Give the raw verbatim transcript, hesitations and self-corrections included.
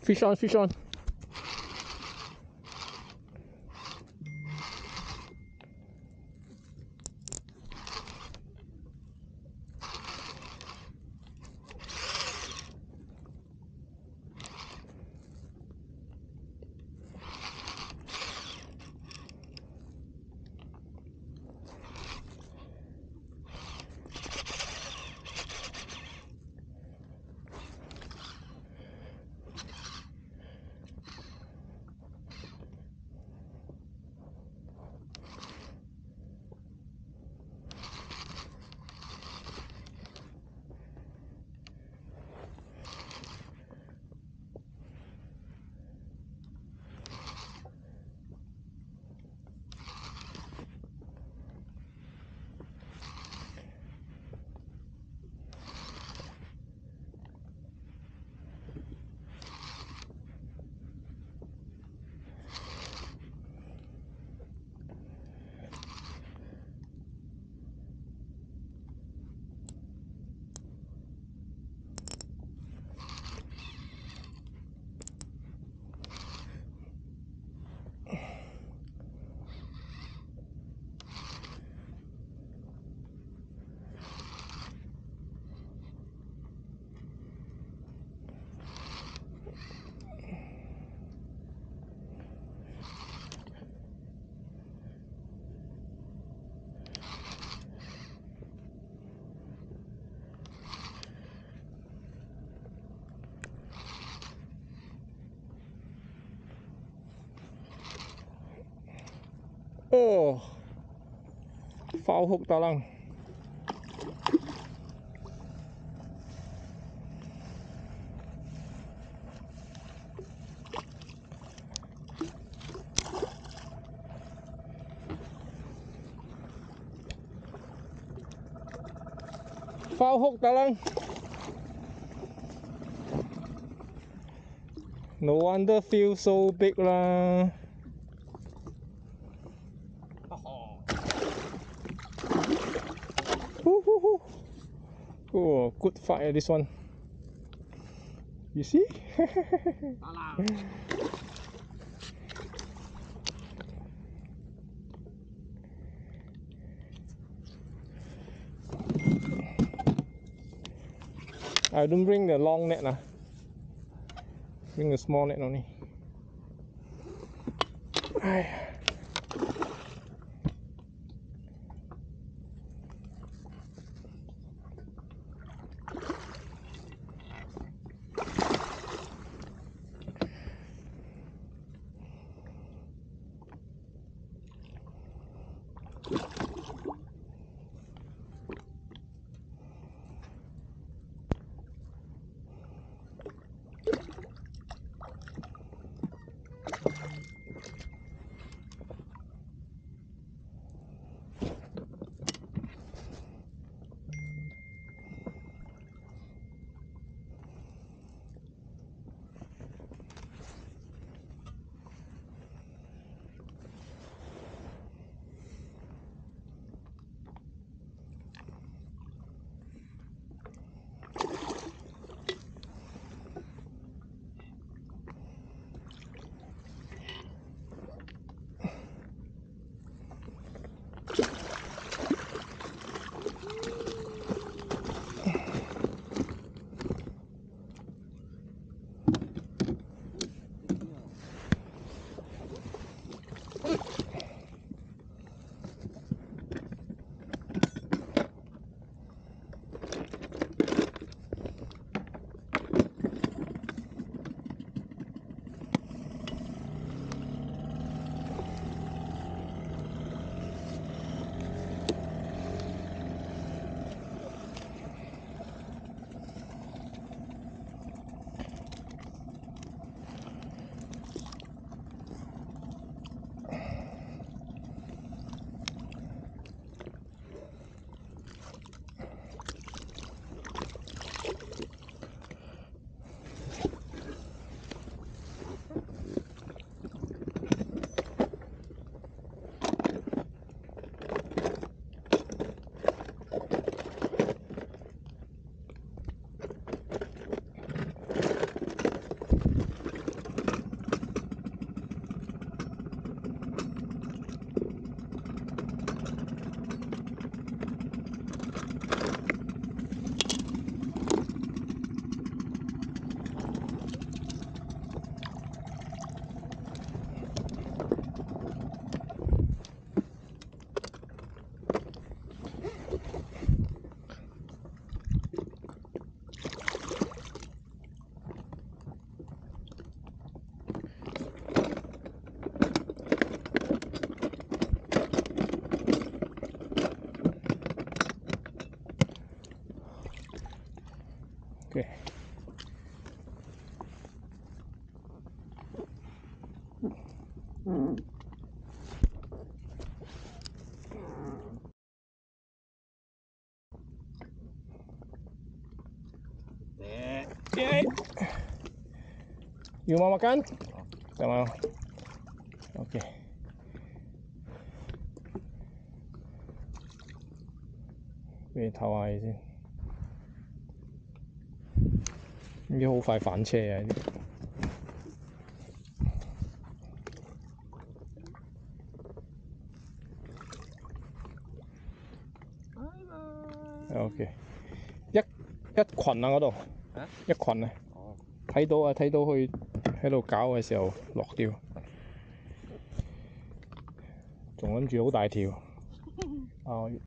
Fish on, fish on. Oh, foul hook talang. Foul hook talang. No wonder feels so big lah. Oh, good fight this one. You see? I don't bring the long net lah. Bring the small net only. 要mau makan? Tak mau. Okey.俾你唞下氣先。應該好快反車啊！呢啲。OK。一一群啊嗰度，一群啊。睇到啊，睇到佢喺度搞嘅時候落掉，仲諗住好大條啊！